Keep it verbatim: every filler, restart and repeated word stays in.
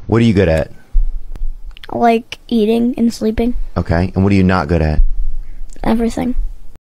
What are you good at? Like eating and sleeping. Okay. And what are you not good at? Everything.